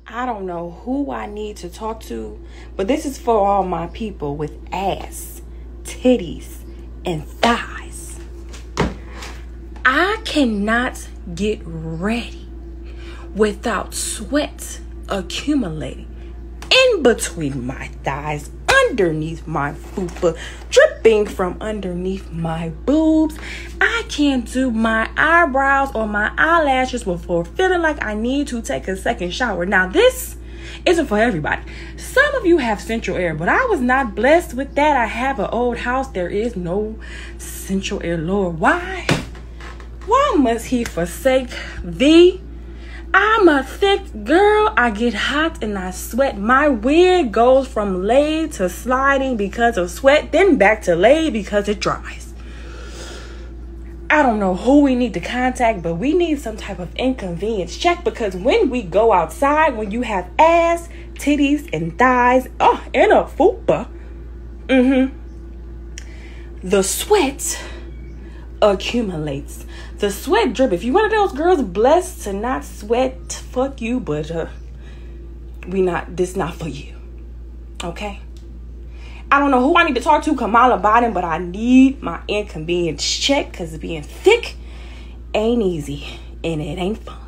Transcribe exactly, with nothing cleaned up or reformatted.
I don't know who I need to talk to, but this is for all my people with ass, titties, and thighs. I cannot get ready without sweat accumulating in between my thighs, underneath my fupa, dripping from underneath my boobs. I can't do my eyebrows or my eyelashes before feeling like I need to take a second shower. Now, this isn't for everybody. Some of you have central air, but I was not blessed with that. I have an old house. There is no central air. Lord, why? Why must he forsake thee? I'm a thick girl. I get hot and I sweat. My wig goes from laid to sliding because of sweat, then back to laid because it dries. I don't know who we need to contact, but we need some type of inconvenience check, because when we go outside, when you have ass, titties, and thighs, oh, and a fupa, mm-hmm, the sweat accumulates. The sweat drip. If you're one of those girls blessed to not sweat, fuck you, but uh, we not, this not for you. Okay? I don't know who I need to talk to, Kamala Biden, but I need my inconvenience check, because being thick ain't easy and it ain't fun.